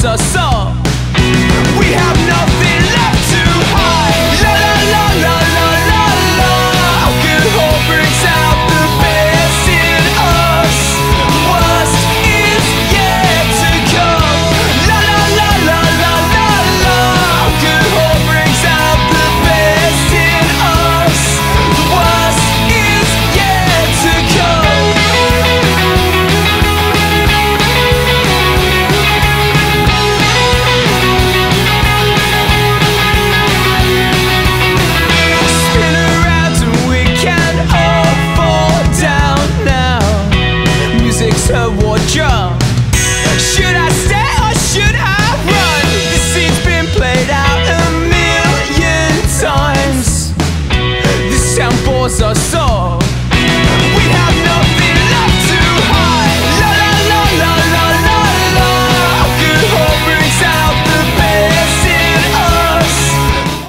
divides us all. We have nothing left to hide. La la la la la la la. Good hope brings out the best in us. Worst is yet to come. La la la la la la la. Good hope brings out the best in us. The worst is yet to come. Spin around and we can't all fall down now. Music's a war drum.